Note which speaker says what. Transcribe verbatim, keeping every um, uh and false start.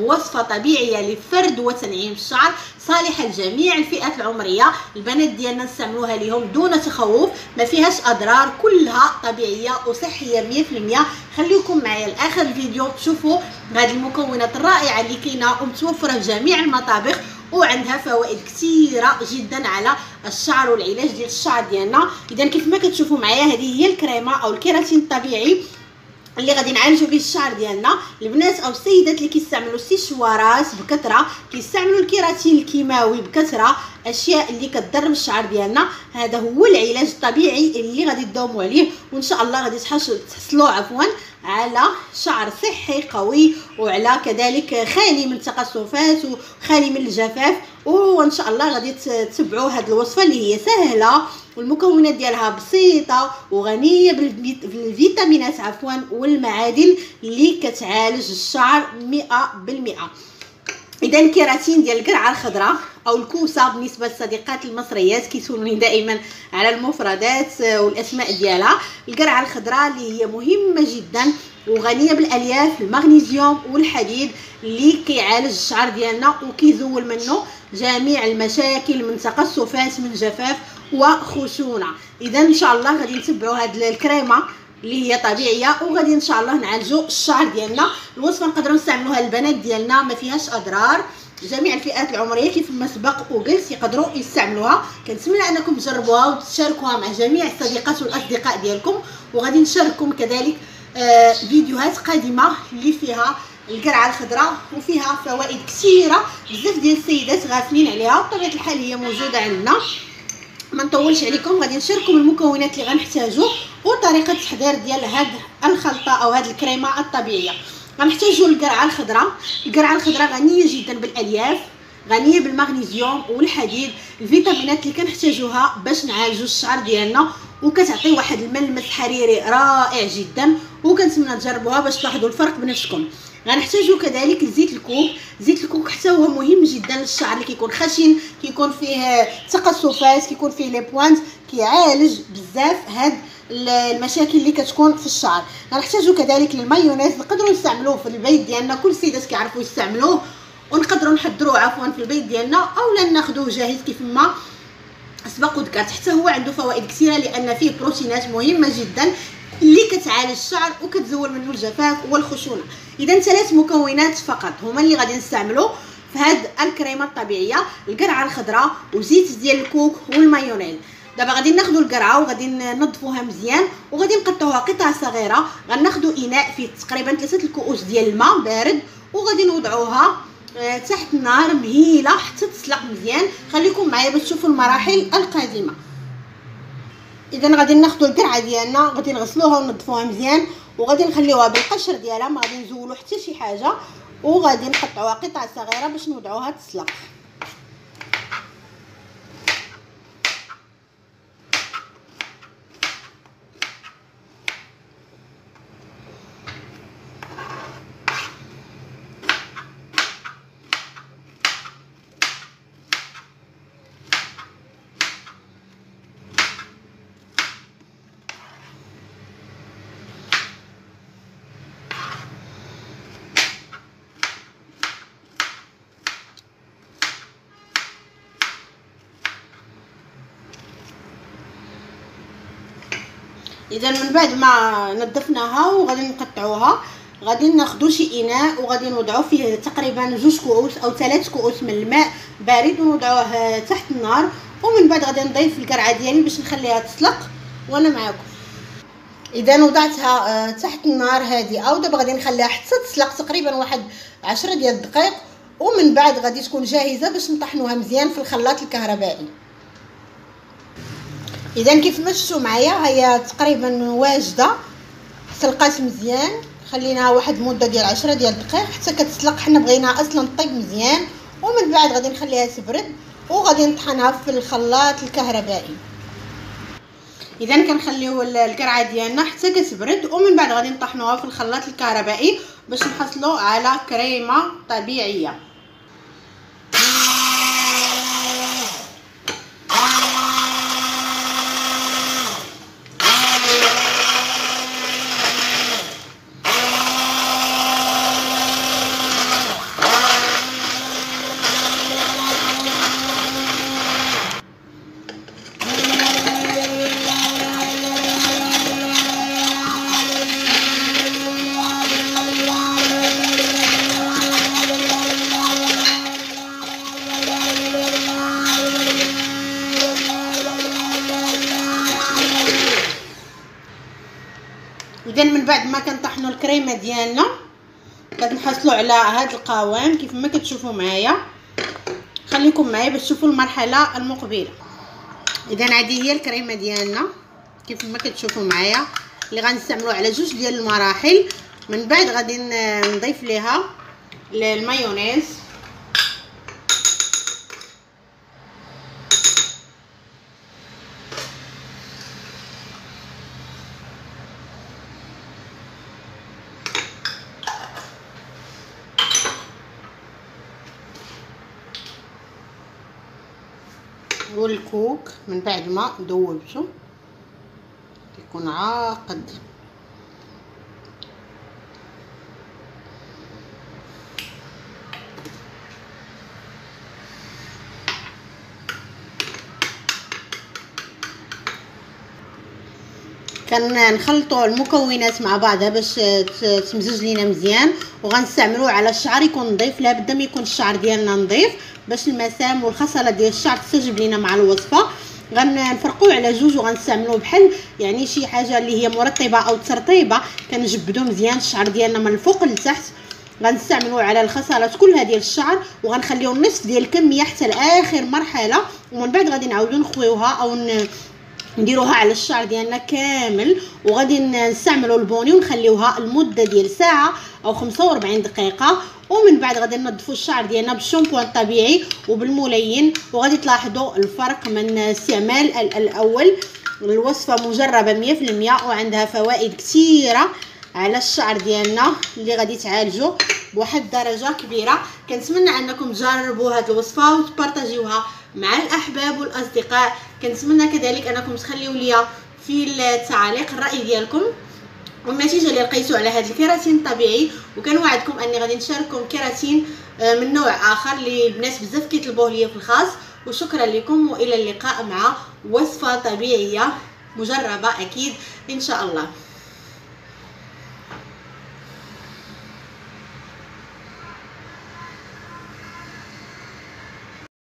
Speaker 1: وصفة طبيعية لفرد وتنعيم الشعر، صالحة لجميع الفئات العمرية. البنات ديالنا نستعملوها ليهم دون تخوف، ما فيهاش اضرار، كلها طبيعية وصحية مية في المية. خليكم معايا لاخر الفيديو تشوفوا هذه المكونات الرائعة اللي كاينة ومتوفرة في جميع المطابخ، وعندها فوائد كثيره جدا على الشعر والعلاج ديال الشعر ديالنا. اذا كيف ما كتشوفوا معايا هذه هي الكريمه او الكيراتين الطبيعي اللي غادي نعالجوا به الشعر ديالنا. البنات او السيدات اللي كيستعملوا السيشوارات بكثره، كيستعملوا الكيراتين الكيماوي بكثره، اشياء اللي كتضر بالشعر ديالنا، هذا هو العلاج الطبيعي اللي غادي تداوموا عليه، وان شاء الله غادي تحصلوا عفوا على شعر صحي قوي، وعلى كذلك خالي من التقصفات وخالي من الجفاف. وان شاء الله غادي تتبعوا هذه الوصفه اللي هي سهله والمكونات ديالها بسيطه وغنيه بالفيتامينات عفوا والمعادن اللي كتعالج الشعر مئة بالمئة. اذا الكيراتين ديال القرعه الخضراء او الكوسه بالنسبه للصديقات المصريات كيسولوني دائما على المفردات والاسماء ديالها. القرعه الخضراء اللي هي مهمه جدا وغنيه بالالياف، المغنيسيوم والحديد اللي كيعالج الشعر ديالنا وكيزول منه جميع المشاكل من تقصفات من جفاف وخشونه. اذا ان شاء الله غادي نتبعوا هذه الكريمه اللي هي طبيعيه وغادي ان شاء الله نعالجوا الشعر ديالنا. الوصفه نقدروا نستعملوها البنات ديالنا، ما فيهاش اضرار، جميع الفئات العمريه كيف ما سبق وقلت يقدروا يستعملوها. كنتمنى انكم تجربوها وتشاركوها مع جميع الصديقات والاصدقاء ديالكم، وغادي نشارككم كذلك آه فيديوهات قادمه اللي فيها القرعه الخضراء وفيها فوائد كثيره. بزاف ديال السيدات غافلين عليها، بطبيعه الحال هي موجوده عندنا. ما نطولش عليكم، غادي نشارككم المكونات اللي غنحتاجو وطريقه التحضير ديال هاد الخلطه او هاد الكريمه الطبيعيه. غنحتاجو القرعه الخضراء. القرعه الخضراء غنيه جدا بالالياف، غنيه بالمغنيسيوم والحديد، الفيتامينات اللي كنحتاجوها باش نعالجوا الشعر ديالنا، وكتعطي واحد الملمس حريري رائع جدا، وكنتمنى تجربوها باش تلاحظوا الفرق بنفسكم. غنحتاجو كذلك زيت الكوك. زيت الكوك حتى هو مهم جدا للشعر اللي كيكون خشن، كيكون فيه تقصفات، كيكون فيه لي بوانت، كيعالج بزاف هاد المشاكل اللي كتكون في الشعر. غنحتاجو كذلك المايونيز، نقدروا نستعملوه في البيت ديالنا، كل السيدات كيعرفوا يستعملوه، ونقدروا نحضروه عفوا في البيت ديالنا اولا ناخذوه جاهز كيف ما سبق وذكرت. حتى هو عنده فوائد كثيره لان فيه بروتينات مهمه جدا اللي كتعالج الشعر وكتزول منه الجفاف والخشونه. اذا ثلاث مكونات فقط هما اللي غادي نستعملوا في هاد الكريمه الطبيعيه: القرعه الخضراء وزيت ديال الكوك والمايونيز. دابا غادي ناخذوا القرعه وغادي ننظفوها مزيان وغادي نقطعوها قطع صغيره. غناخذوا اناء فيه تقريبا ثلاثه الكؤوس ديال الماء بارد وغادي نوضعوها تحت النار مهيله حتى تسلق مزيان. خليكم معايا باش تشوفوا المراحل القادمه. اذا غادي ناخذوا القرعه ديالنا، غادي نغسلوها وننظفوها مزيان وغادي نخليوها بالقشر ديالها، ما غادي نزولوا حتى شي حاجه، وغادي نقطعوها قطع صغيره باش نوضعوها تسلق. اذا من بعد ما نظفناها وغادي نقطعوها، غادي ناخذوا شي اناء وغادي نوضعوا فيه تقريبا جوج كؤوس او ثلاث كؤوس من الماء بارد ونوضعوه تحت النار، ومن بعد غادي نضيف القرعه ديالي باش نخليها تسلق وانا معكم. اذا وضعتها تحت النار هادئه ودابا غادي نخليها حتى تسلق تقريبا واحد عشرة ديال الدقائق، ومن بعد غادي تكون جاهزه باش نطحنوها مزيان في الخلاط الكهربائي. اذا كيف ما شفتوا معايا هي تقريبا واجده، سلقات مزيان، خليناها واحد المده ديال عشرة ديال الدقائق حتى كتسلق. حنا بغيناها اصلا طيب مزيان، ومن بعد غادي نخليها تبرد وغادي نطحنها في الخلاط الكهربائي. اذا كنخليو القرعه ديالنا حتى كتبرد ومن بعد غادي نطحنوها في الخلاط الكهربائي باش نحصلوا على كريمه طبيعيه. اذا من بعد ما كنطحنوا الكريمه ديالنا كتنحصلوا على هذا القوام كيف ما كتشوفوا معايا. خليكم معايا باش تشوفوا المرحله المقبله. اذا هذه هي الكريمه ديالنا كيف ما كتشوفوا معايا اللي غنستعملوا على جوج ديال المراحل. من بعد غادي نضيف ليها المايونيز والكوك. من بعد ما ذوبته يكون عاقد كنخلطوا المكونات مع بعضها باش تمزج لينا مزيان، وغنستعملوه على الشعر يكون نظيف. لابد ما يكون الشعر ديالنا نظيف باش المسام والخصله ديال الشعر تستجب لينا مع الوصفه. غنفرقوه على جوج وغنستعملوه بحال يعني شي حاجه اللي هي مرطبه او ترطيبه، كنجبدوا مزيان الشعر ديالنا من الفوق لتحت. غنستعملوه على الخصلات كلها ديال الشعر وغنخليو النصف ديال الكميه حتى لاخر مرحله، ومن بعد غادي نعاودو نخويوها او نديروها على الشعر ديالنا كامل. وغادي نستعملوا البوني ونخليوها المده ديال ساعه او خمسة وأربعين دقيقه. ومن بعد غادي ننظفوا الشعر ديالنا بالشامبوان الطبيعي وبالملين، وغادي تلاحظوا الفرق من استعمال الاول. الوصفه مجربه مية في المية وعندها فوائد كثيره على الشعر ديالنا اللي غادي تعالجوا بواحد الدرجه كبيره. كنتمنى انكم تجربوا هذه الوصفه وتبارطاجيوها مع الاحباب والاصدقاء. كنتمنى كذلك انكم تخليوا لي في التعاليق الراي ديالكم والنتيجه اللي لقيتوا على هذا الكيراتين الطبيعي. وكنوعدكم اني غادي نشارككم كيراتين من نوع اخر اللي الناس بزاف كيطلبوه ليا في الخاص. وشكرا لكم والى اللقاء مع وصفه طبيعيه مجربه اكيد ان شاء الله.